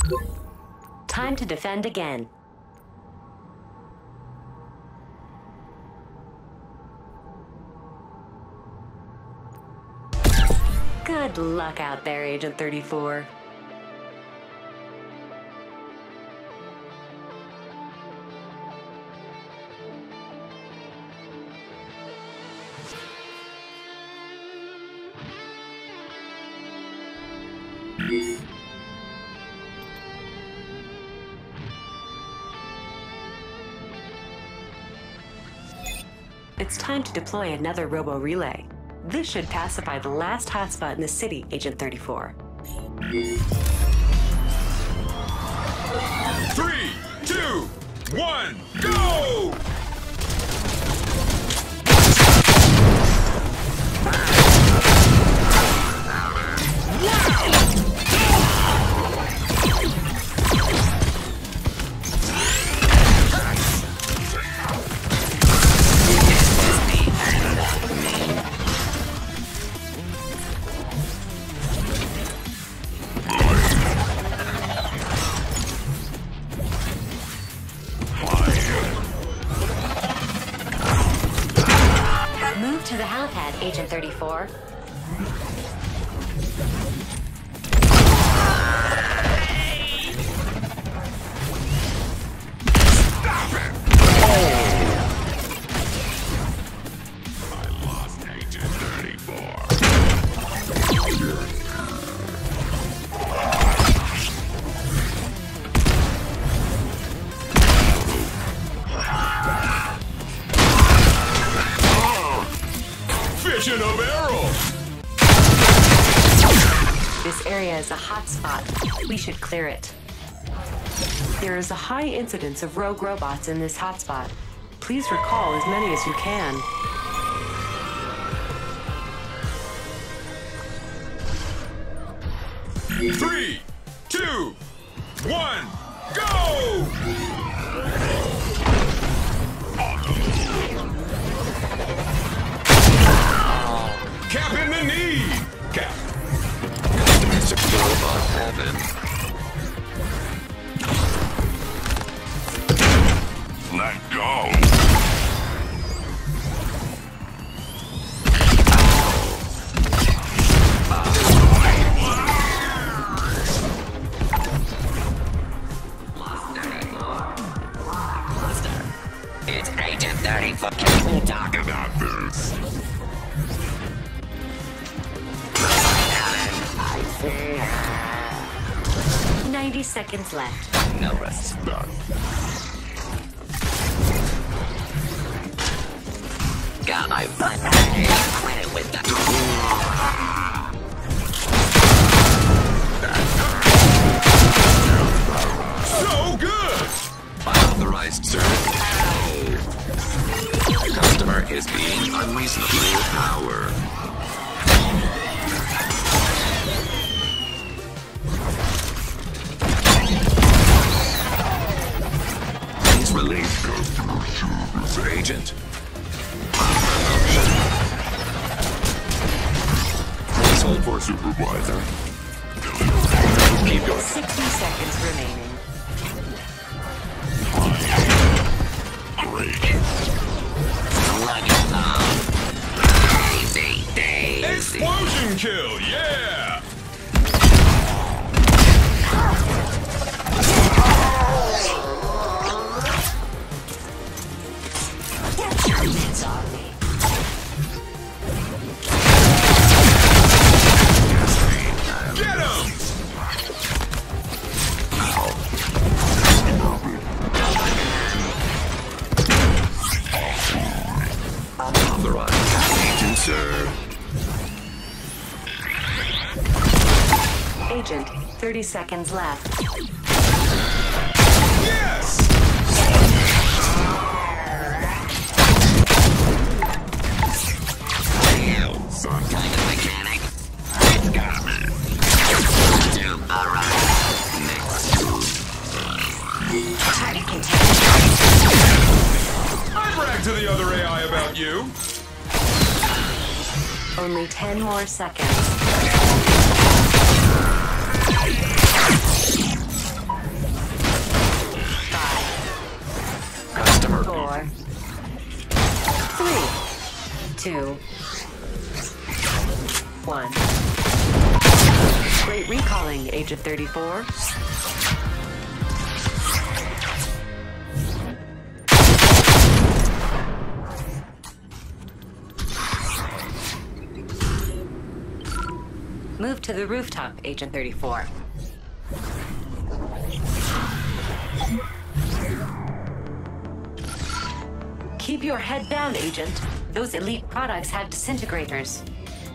Time to defend again. Good luck out there, Agent 34. It's time to deploy another Robo relay. This should pacify the last hotspot in the city, Agent 34. 3, 2, 1, go! Move to the helipad, Agent 34. Stop it! I lost Agent 34. Fish in a barrel! This area is a hotspot. We should clear it. There is a high incidence of rogue robots in this hotspot. Please recall as many as you can. Three, 2, 1, go! Cap in the knee! Cap. It's a robot heaven. Let go! It's Agent 34. Can we talk About this. 90 seconds left. no rest? Done. Got my butt. Quit it with the. So good! Unauthorized service. The customer is being unreasonably power. Please release customer service agent. Please hold for supervisor. Keep going. 60 seconds remaining. Great. Daisy, Daisy. Explosion kill, yeah! Get your hands on me. Get him! Unauthorized agent, sir. Agent, 30 seconds left. Yes! Damn, Son, kind of mechanic. It's got me. Alright. Next. Target contained. I brag to the other AI about you. Only 10 more seconds. 2, 1. Great recalling, Agent 34. Move to the rooftop, Agent 34. Keep your head down, Agent. Those elite products have disintegrators.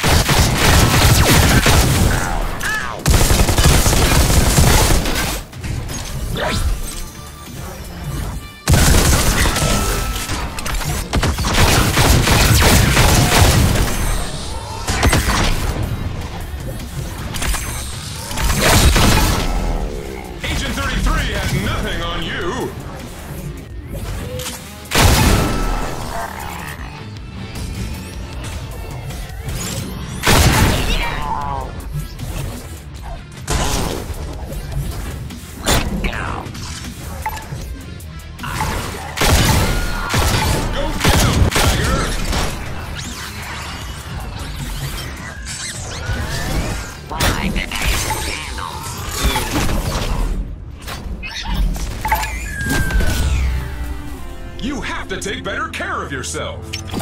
Agent 33 has nothing on you. You have to take better care of yourself.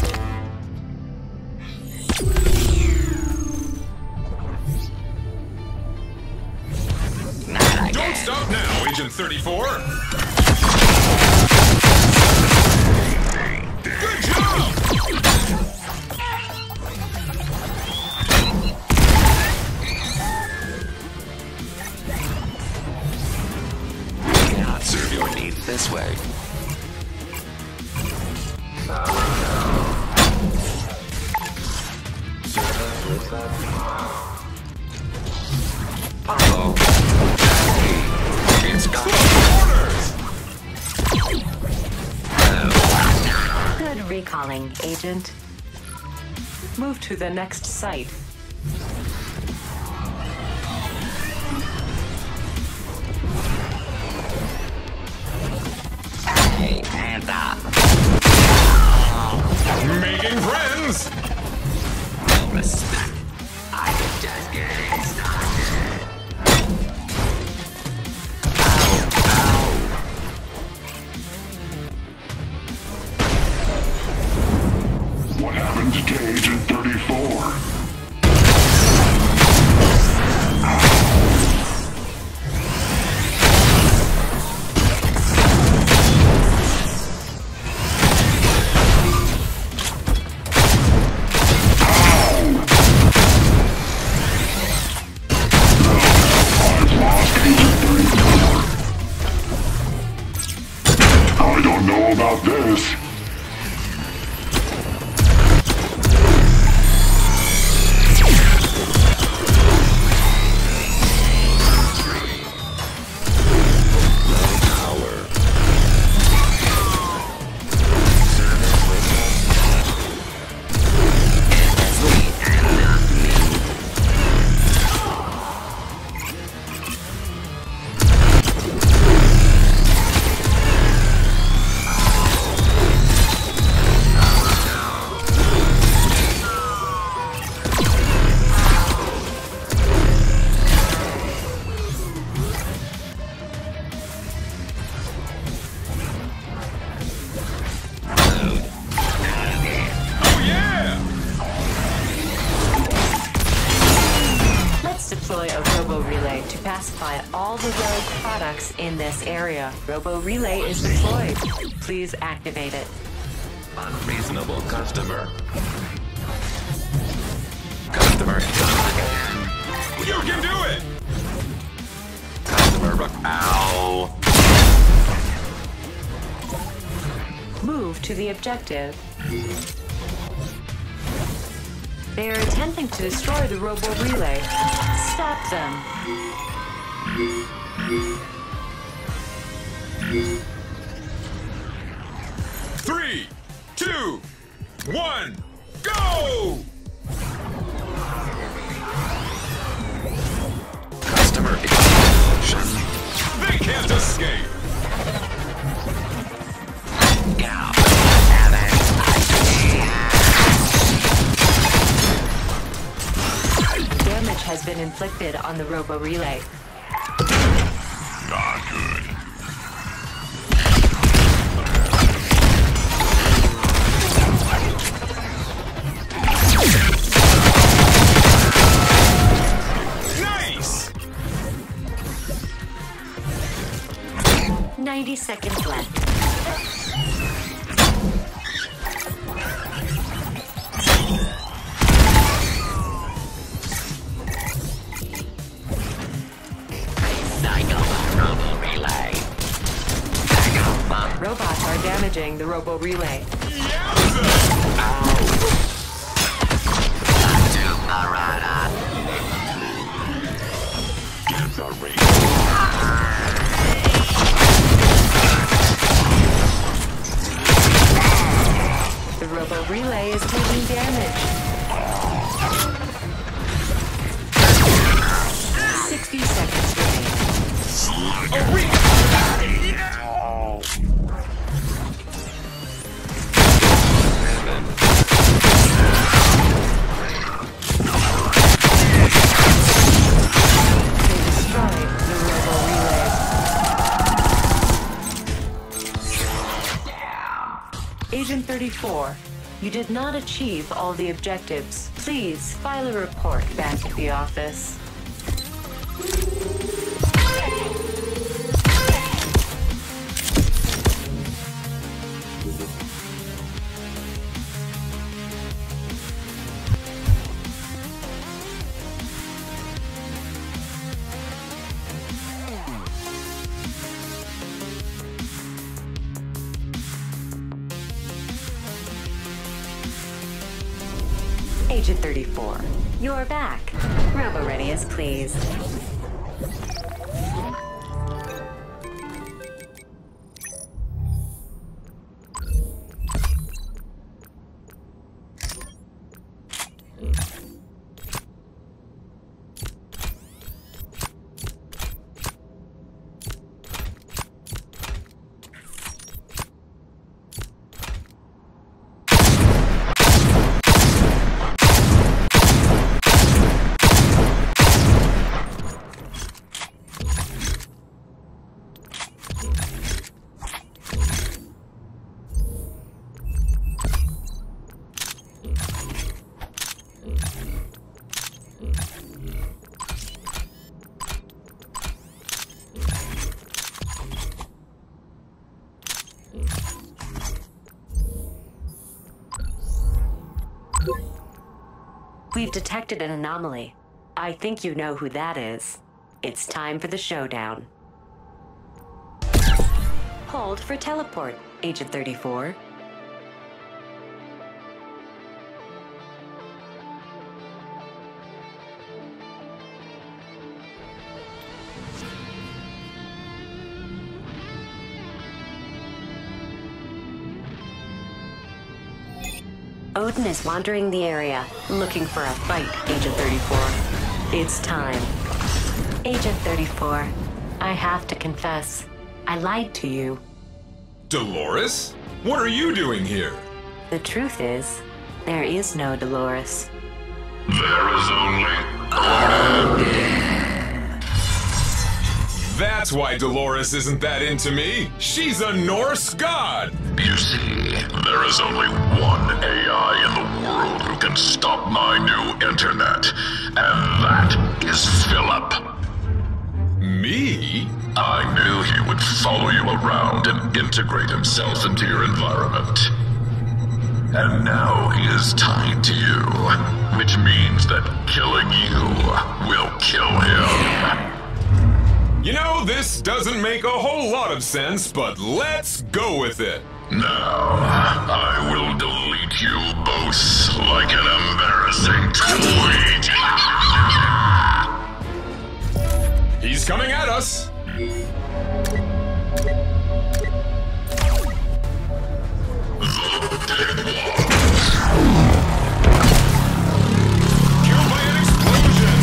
Don't stop now, Agent 34. Good job! We cannot serve your needs this way. Uh-oh. It's Orders! Good recalling, Agent. Move to the next site. Hey, hands up. Making friends! No respect. I was just getting started. What happened to Agent 34? I don't know about this. Deploy a Robo relay to pacify all the rogue products in this area. Robo relay is deployed. Please activate it. Unreasonable customer. Customer, You can do it! customer, ow. Move to the objective. They are attempting to destroy the Robo relay. Stop them. 3, 2, 1, go! Customer explosion. They can't escape! Get out. has been inflicted on the Robo relay. Not good. Nice! 90 seconds left. Robots are damaging the Robo relay. The Robo relay is taking damage. 60 seconds remaining. Agent 34, you did not achieve all the objectives. Please file a report back at the office. Agent 34, you're back. Robo ready as pleased. We've detected an anomaly. I think you know who that is. It's time for the showdown. Hold for teleport, Agent 34. Odin is wandering the area, looking for a fight, Agent 34. It's time. Agent 34, I have to confess, I lied to you. Dolores? What are you doing here? The truth is, there is no Dolores. There is only Odin. That's why Dolores isn't that into me. She's a Norse god. You see, there is only one AI in the world who can stop my new internet, and that is Philip. Me? I knew he would follow you around and integrate himself into your environment. And now he is tied to you, which means that killing you will kill him. You know, this doesn't make a whole lot of sense, but let's go with it. Now, I will delete you both like an embarrassing tweet. He's coming at us. Killed by an explosion.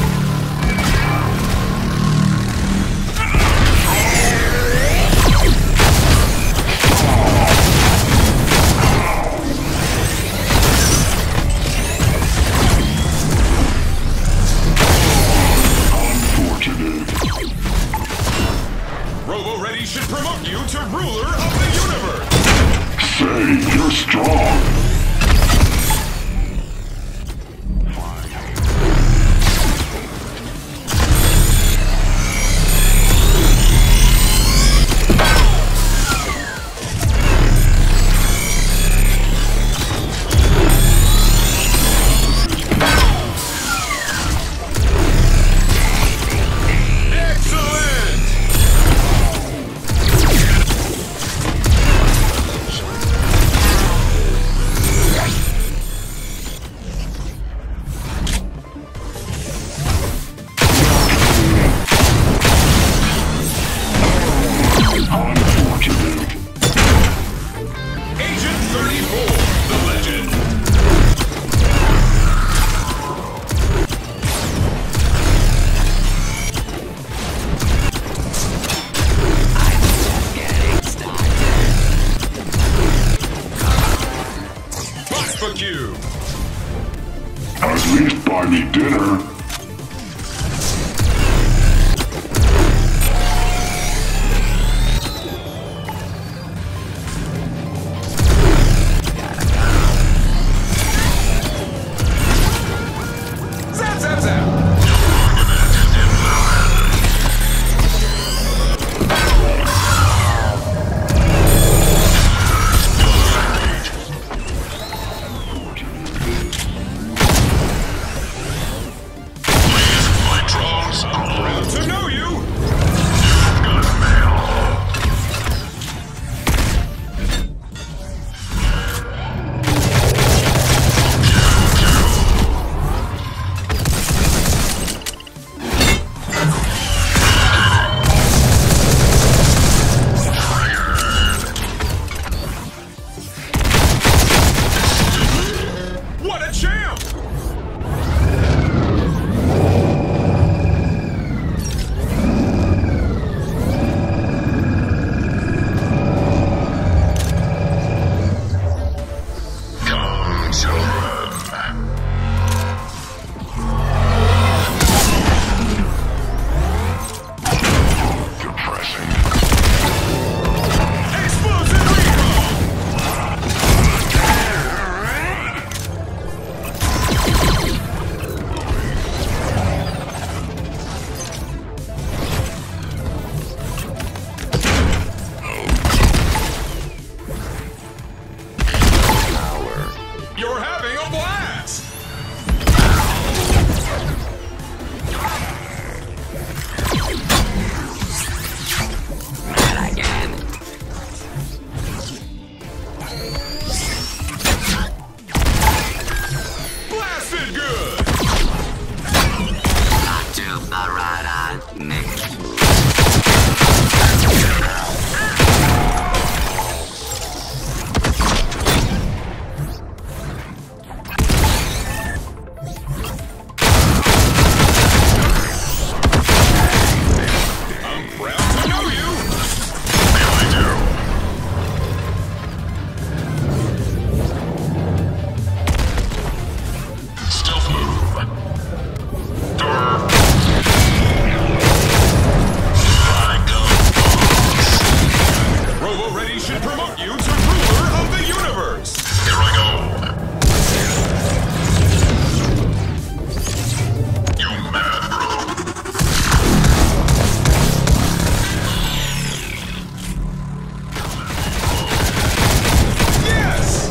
At least buy me dinner. Zap, zap, zap! Proud to know you! What a champ! Come, children. Depressing. Explosive recall! You're having a blast! Not again. Blasted good! Not too far right on, Nick. I'm proud to know you! Really do. Stealth move. Durr. I go. Robo Ready should promote you to ruler of the universe! Here I go. You mad, bro? Yes!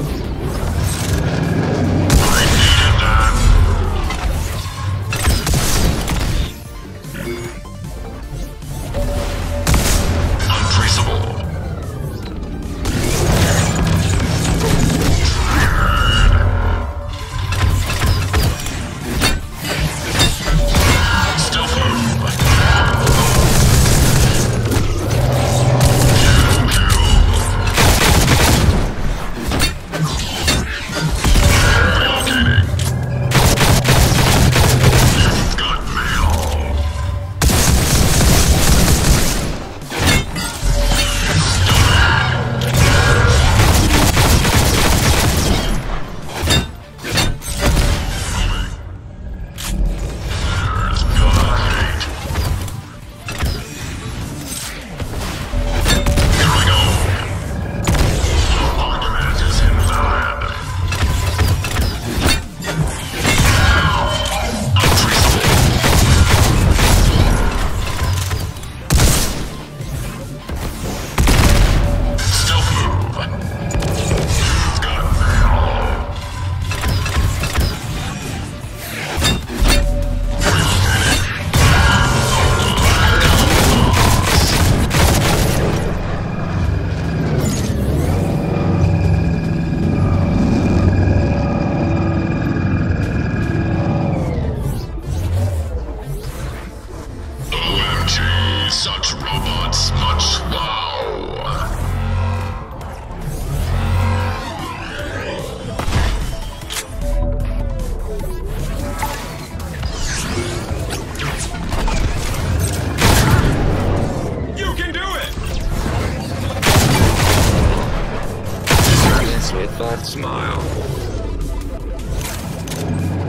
I needed that. Untraceable. Stealth move. Relocating. You've got mail. There's gonna hate. Here I go. Argument is invalid. Untraceable. Stealth move. You've got mail. OMG, such robots, much wow. You can do it! This with that smile.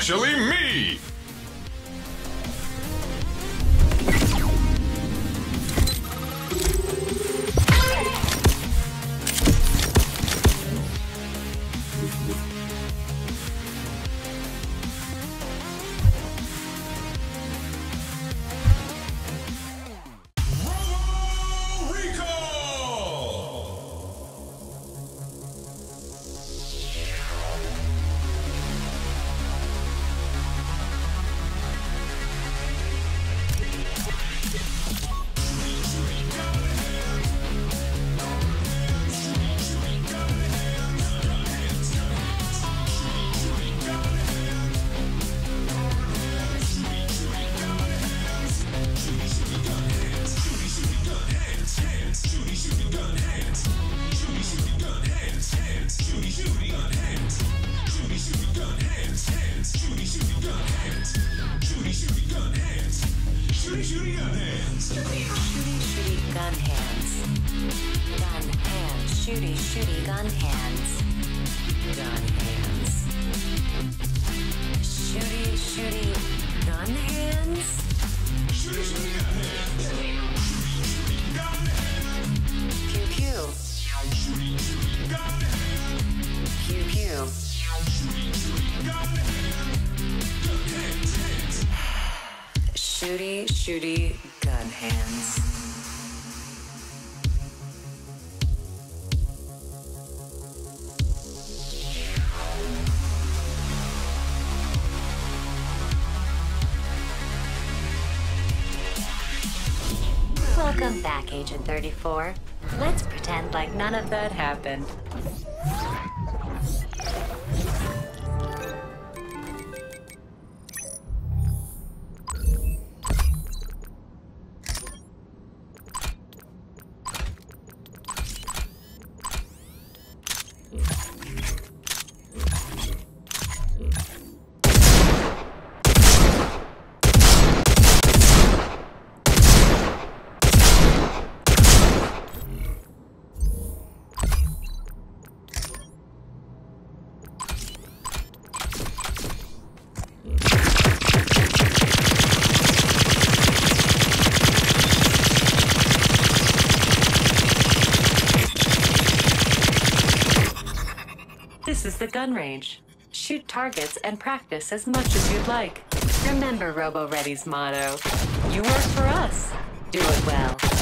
especially me! Shooty, shooty, gun hands. Gun hands. Shooty, shooty, gun hands. Shooty, shooty, gun hands. Pew, pew. Pew, pew. Shooty, shooty, gun hands. Welcome back, Agent 34. Let's pretend like none of that happened. This is the gun range. Shoot targets and practice as much as you'd like. Remember Robo Ready's motto, you work for us. Do it well.